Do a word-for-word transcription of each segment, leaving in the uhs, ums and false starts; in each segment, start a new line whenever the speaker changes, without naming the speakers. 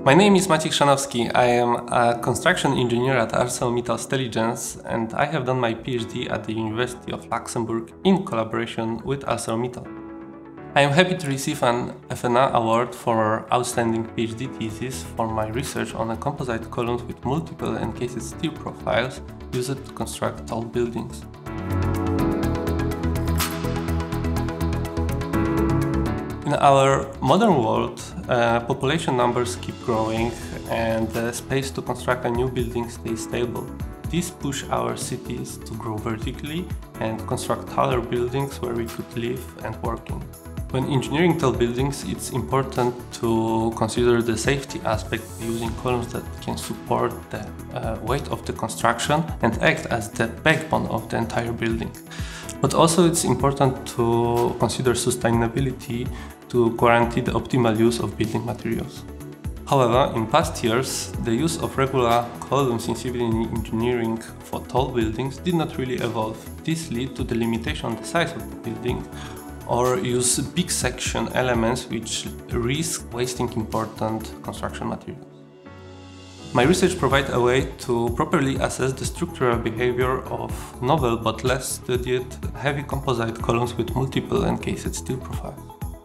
My name is Maciej Chrzanowski. I am a construction engineer at ArcelorMittal Stelligence, and I have done my PhD at the University of Luxembourg in collaboration with ArcelorMittal. I am happy to receive an F N R Award for Outstanding PhD Thesis for my research on a composite columns with multiple encased steel profiles used to construct tall buildings. In our modern world, uh, population numbers keep growing and the space to construct a new building stays stable. This pushes our cities to grow vertically and construct taller buildings where we could live and work in. When engineering tall buildings, it's important to consider the safety aspect using columns that can support the uh, weight of the construction and act as the backbone of the entire building. But also it's important to consider sustainability to guarantee the optimal use of building materials. However, in past years, the use of regular columns in civil engineering for tall buildings did not really evolve. This led to the limitation on the size of the building, or use big section elements which risk wasting important construction materials. My research provides a way to properly assess the structural behavior of novel but less studied heavy composite columns with multiple encased steel profiles.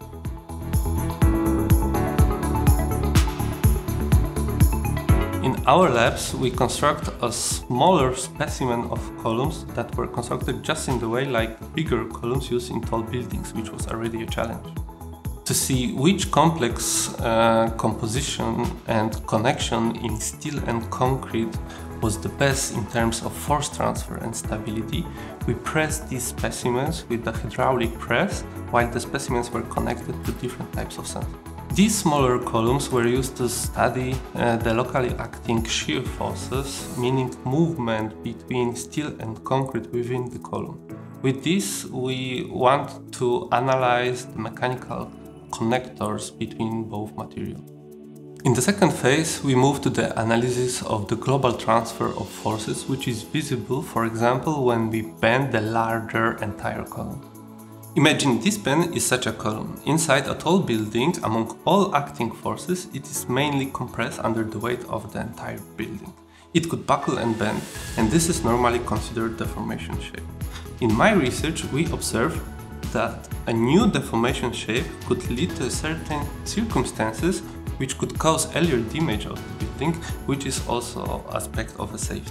In our labs, we construct a smaller specimen of columns that were constructed just in the way like the bigger columns used in tall buildings, which was already a challenge. To see which complex uh, composition and connection in steel and concrete was the best in terms of force transfer and stability, we pressed these specimens with a hydraulic press while the specimens were connected to different types of sensors. These smaller columns were used to study uh, the locally acting shear forces, meaning movement between steel and concrete within the column. With this, we want to analyze the mechanical connectors between both materials. In the second phase, we move to the analysis of the global transfer of forces, which is visible, for example, when we bend the larger entire column. Imagine this pen is such a column. Inside a tall building, among all acting forces, it is mainly compressed under the weight of the entire building. It could buckle and bend, and this is normally considered deformation shape. In my research, we observed that a new deformation shape could lead to certain circumstances which could cause earlier damage of the building, which is also an aspect of a safety.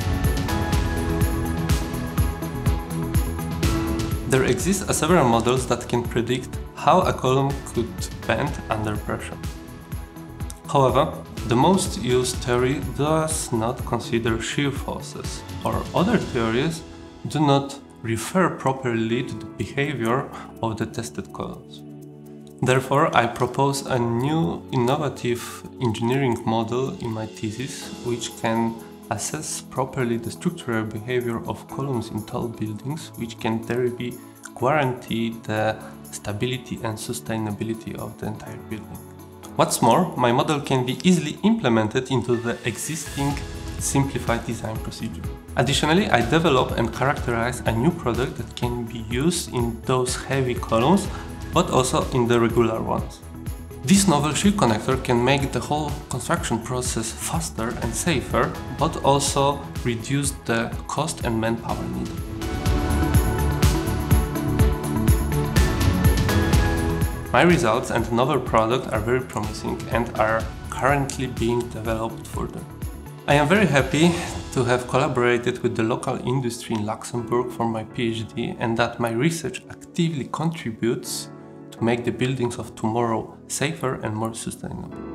There exist several models that can predict how a column could bend under pressure. However, the most used theory does not consider shear forces, or other theories do not refer properly to the behavior of the tested columns. Therefore, I propose a new innovative engineering model in my thesis, which can assess properly the structural behavior of columns in tall buildings, which can thereby guarantee the stability and sustainability of the entire building. What's more, my model can be easily implemented into the existing simplified design procedure. Additionally, I develop and characterize a new product that can be used in those heavy columns, but also in the regular ones. This novel shear connector can make the whole construction process faster and safer, but also reduce the cost and manpower needed. My results and novel product are very promising and are currently being developed further. I am very happy to have collaborated with the local industry in Luxembourg for my PhD, and that my research actively contributes to make the buildings of tomorrow safer and more sustainable.